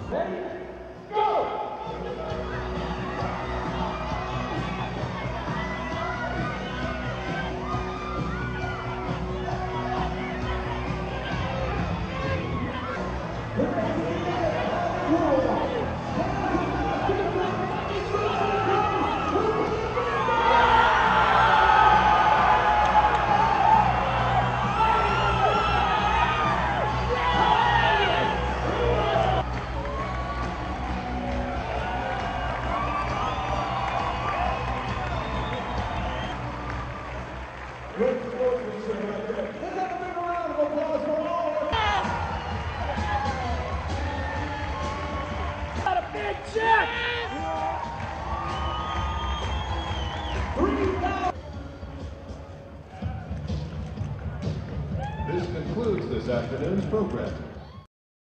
Ready? Go! Great sportsmanship right there. Let's have a big round of applause for all of them. Got a big check! 3,000. This concludes this afternoon's program.